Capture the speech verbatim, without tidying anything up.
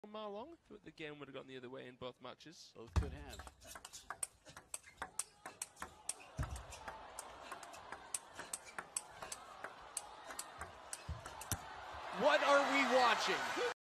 One mile long, but the game would have gone the other way in both matches. Both could have. What are we watching?